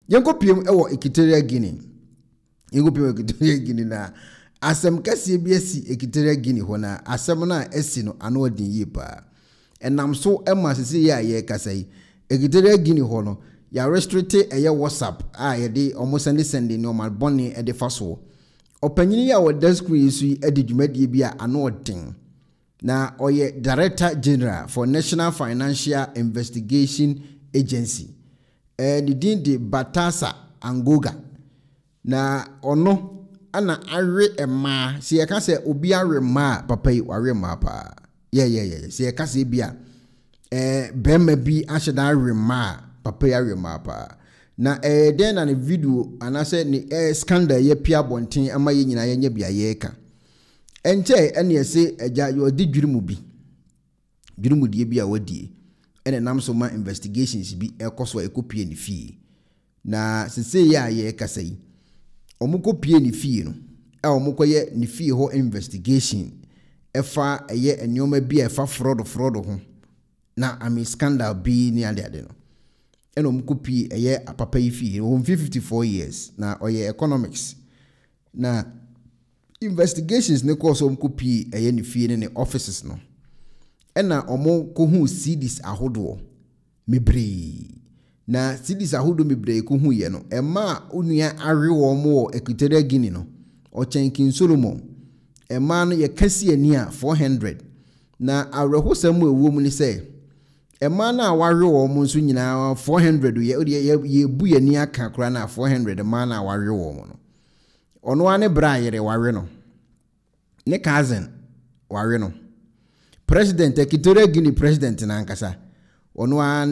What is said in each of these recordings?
Yankopiem ewo Equatorial Guinea. Yankopiem Equatorial Guinea na asem kase bi asi Equatorial Guinea ho na asem na asi no ano odin yi pa. Enam so ema sese ya ye kasai Equatorial Guinea ho no ya restrict eye WhatsApp ye de omo send no mal bonni e de faso. Opanyini ya wo desk yesu e de dwumadie bi a ano odin. Na oye Director General for National Financial Investigation Agency. Ni din de Batasa Angoga. Na ono ana awe ema si ye ka se obi awe ma papa yi wawe ma pa. Yeah. Si ye ka se bia bema bi asheda awe ma papa yi awe ma pa. Na den na ne video anase ni scandal ye pia bonten ama ye nyina ye nya bia ye ka. Enche ene ye se eja yo di dwirimu bi. Dwirimu die bi a wadi. Ene nam so ma investigations bi ekoso ekopie ni fie. Na sese ya ye kasai. Omukopie ni fie no. Omukoye ni fie ho investigation. Efa eye enyoma bi efa fraud ho. Na ami scandal bi ni ade no. Ene omukopie eye apapa yi fie. 54 years na oye economics. Na investigations ne course omukopie eye ni fie ne offices no. Ena omo kohu CDs ahodo mebre na CDs ahodo mebre kohu ye no ema onua awe wo mo Equatorial Guinea no ochenkin Solomon ema no ye kasi ani a 400 na awrehosam ewo mu ni se ema na awawe wo mo nso nyina 400 ye bu ye ni aka kra na 400 ema na awawe wo mo no ono ane bra yere wawe no ne cousin wawe no President Equatorial Guinea President na ankasa ono an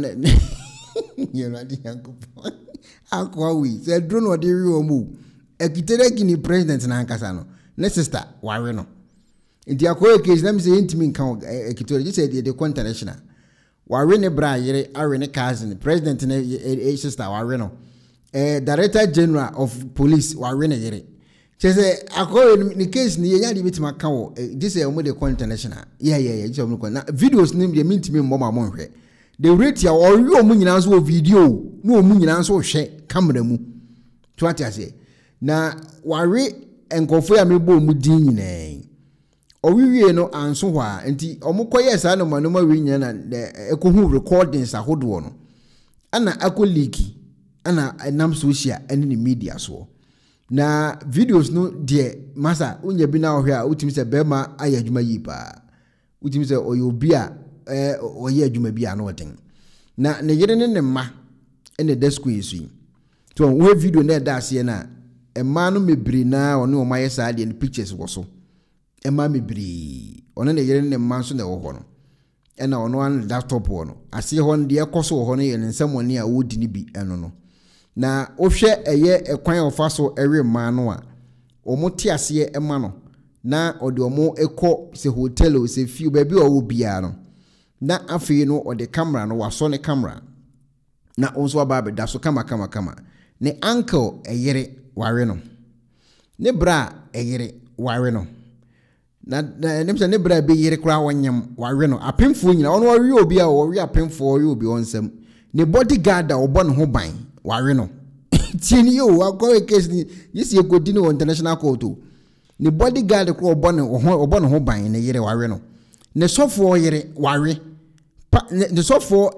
yeladi yankopo akwa wi se dro no de wi omu Equatorial Guinea President na ankasa no ne sister ware no nti akoye case na me se intimi nkan Equatorial just say the international ware ne bra yere are ne cousin president ne sister ware no Director General of Police ware ne yere Chese akoye ni case ni yenya di bitima kan wo this is omo de international yeah just omo na videos nim de mintimi mboma mo hwe the rate ya owi omo nyina so video na omo nyina so hwe camera mu to atiase na ware enkofo ya mebo omo din nyina owiwie no anso hwa nti omo koye sa no manoma wi nyina na ekohu recordings ahodo no ana akoliki ana nam social and ni media so na videos no de masa unya bi na ohwe a utimi se bema aya adwuma yi pa utimi se oyobi a oye adwuma bi ano den na ne yere ne ma ene desk yesu to we video na da ase na ema no mebri na ono o maye sa de pictures wo so ema mebri ono ne yere ne ma so na wo ho no ena ono an laptop wo no ase ho ne ekoso ho no ye nsem oni a wodi ni bi eno no na ohwe eye ekwan ofaso ewe ma no a omote ase ema no na ode omo ekọ se hotel o se fiu ba bi o bia no na afi no ode camera no waso ne camera na onso aba be da so kama ne uncle eyere ware no ne bra eyere ware no na nemse ne bra be yere kra wonyam ware no apemfo nyina ono ware obi a wore apemfo wore obi onsam ne bodyguard a obo ne ho ban ware no tieni yo akowe case ni yesi ekodi no international court o ne bodyguard ko obo ne ho ban ne yere ware no ne sofo yere ware ne sofo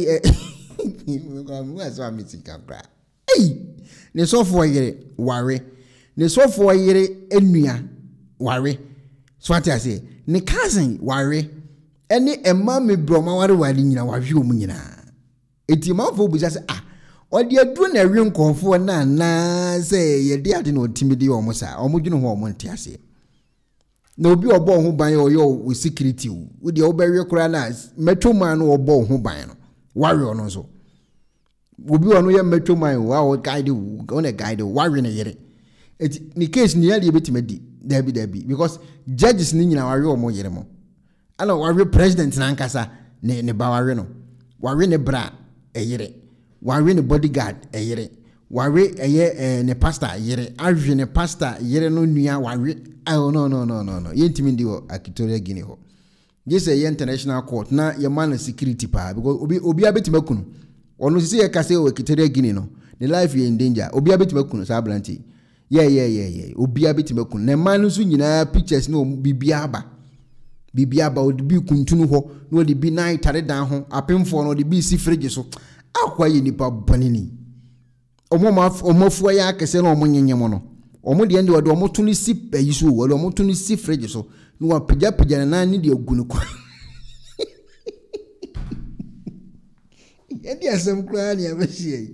mu aso amitika bra ne sofo yere ware ne sofo yere enua ware so atiase ne cousin ware ene emma me broma ware nyina wahwe omu nyina eti manfo buja se odi adu na wi nkonfo na se ye de ade na otimidi omo sa omo dwene ho omo ntiase na obi obo ho ban yo security wo de obewe kura na metro man no obo ho ban no ware ono so obi ono ye metro man wa o guide wo na guide ware na yere eti ni case ni ya de betimadi dabi because judges ni nyina ware omo yere mo ana ware president na nkasa ne ba ware no ware ne bra eyere ware ne bodyguard eyere ware eye ne pastor yere ahwe ne pastor yere no nua ware no yentimi ndi o Equatorial Guinea ho this is international court na ye man security pa because obi abetima kunu ono sisi ye kase o Equatorial Guinea no the life you in danger obi abetime kun sa abranti yeah obi abetime kun na man nso nyina pictures no bibia ba odi bi kuntunu ho no odi bi nine tare dan ho apemfo no odi bi si fridge so akwa ye nipa bonini omofu ya akese na omonyenyem no omo de ende odi omo tuni si ayiso wo omo tuni si fridge so no wa pija na ni de agunu kwa yedi asem kra ni abehie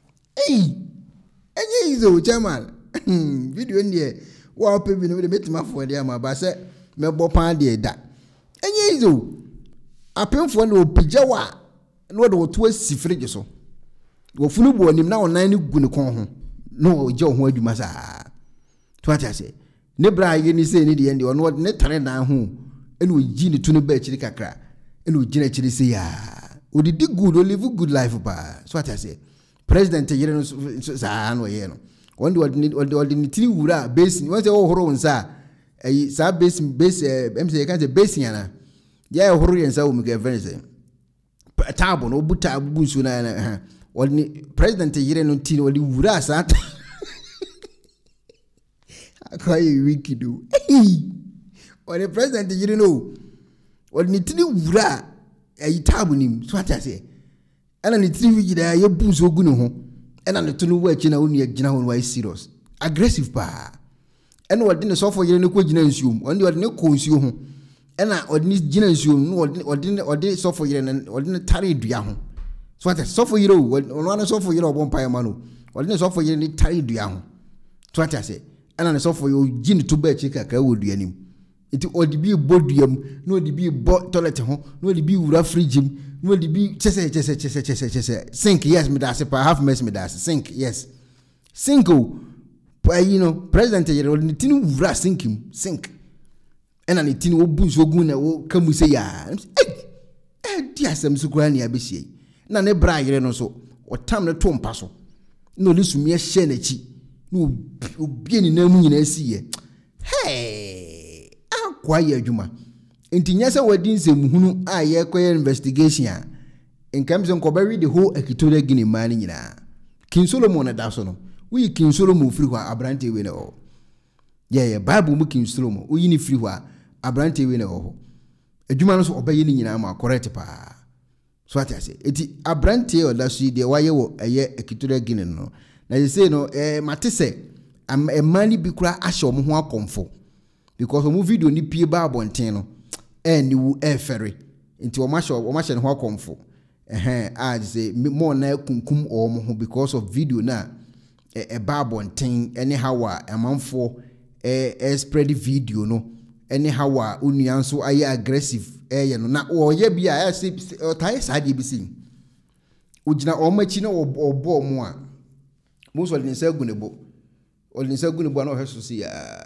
enye izo chairman video ndie wa opebi no de metima fo de ama ba se mebo pan de da enye izo apemfo na opija wa no de oto asi fridge so wo funu bo nim na onan ni gu ne kon ho no oje ho adwuma sa to ase ne bra ye ni se ni de ndi ono ne tare dan ho ene oji ni tunu ba chiri kakra ene oji na chiri se ya odidi good o live good life ba so ase president yere no sa no ye no wonde ni tiri wura base won se wo horo nsa sa base mse kan se base yana ya horo yensa wo mega vense table no buta busu na woni president yire no tiri wodi wura sa akai wikido woni president yire no wodi tiri wura table nim so atase ana ni tiri wigida ya busu ogu ne ho ana ne tunu wa china woni agina ho wa serious aggressive pa ena wodi ne sofo yire ne ko gina nsuom wodi ne ko nsuo ho ena wodi ne gina nsuom no wodi sofo yire ne wodi ne tare dua ho so ate sofo yire ono na sofo yire obon pa ma no wodi ne sofo yire ne tare dua ho so ate ase ena ne sofo yo gini to ba chika ka wo dua nim iti odi bi boduam no odi bi bo toilet ho no odi bi wura fridge no odi bi chese sink yes me da se pa half mess me da sink yes sink you know president yere odi tinu wura sink ena ni tinu obu so gun na wo kamu se ya di asem su kura ni abesie na ne bra yere no so o tam ne to mpa so no li sumie hye na chi no obi ni na mu nyina asiye akwa ye adwuma enti nya se wadi nsem hunu a ye koye investigation a enkam se nko ba read the whole Equatorial Guinea man nyina King Solomon na da so no we King Solomon free hwa abrante we na o ye Bible mu King Solomon o yini free hwa abrante we na o adwuma no so obaye ni nyina ma correct pa so atiase eti abrante o da so de waye wo eye Equatorial Guinea no na ye say no matese mani bi kura ahye omo ho akomfo because omo video ni pie ba abonten no ni wu ferry nti omo ahye ne ho akomfo a say more na kunkum omo ho because of video na ba abonten anyhow amanfo spread video no anyhow onua so aye aggressive ye no na oye bia ya say tai sade bi sin ogina omachi na obo omo a mo so le nsa gunebo olinsa gunebo na o heso si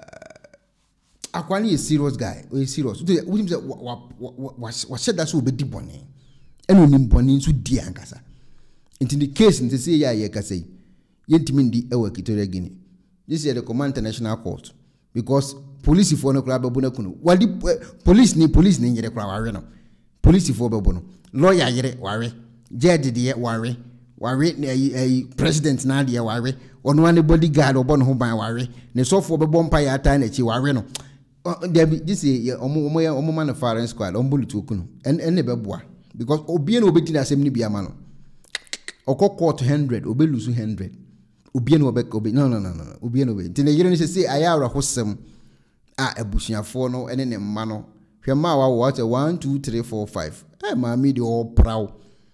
akwani a serious guy o serious we him say wa sheda so obedi boni eno nim boni nso di ankasa in the case nti say ya ye kasa yentimi ndi e wa Equatorial Guinea this is the command international court because police for no kra babu na kunu wadi police ni nyere kra wawe no police for babu no lawyer yere wawe judge de wawe president na de wawe ono ane bodyguard obo no ho ban wawe ne sofo bebo mpa ya ata na chi wawe no this is omo man foreign squad ombulutu okunu en beboa because obie na obeti na asem ni bia ma no okokot 100 obelusu 100 obie na obe no obie na obe tine yire ni se ayawra hosem a abusuafo no ene ne mma no hwema wa what 1 2 3 4 5 ma mi de all proud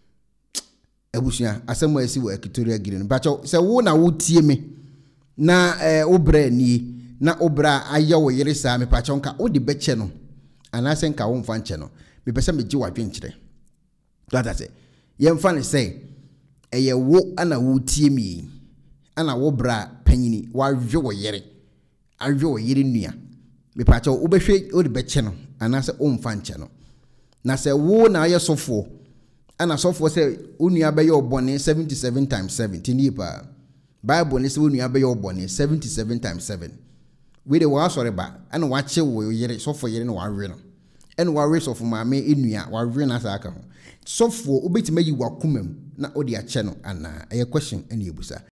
abusua asem wa si wa Equatorial Guinea bacho se wo na wo tie me na obra ni na obra aya wo yire sa me pacho nka odi beche no anase nka wo mfa nche no me pese me gi wadwenkyere that say ye mfa ne say eye wo ana wo tie me ana wo bra panyini wa hwe wo yire ahwe wo yire nua me pacho wo behwe odi beche no anase o mfa nche no na se wo na aye sofo ana sofo say onua be ye obone 77 times 7 tini pa Bible ni say onua be ye obone 77 times 7 we de wa sore ba ana wa che wo yire sofo yire no wa hwe no ene wa hwe sofo ma me enua wa hwe na sa aka ho sofo obetima yi wa kumam na odi a che no ana eye question ene ebusa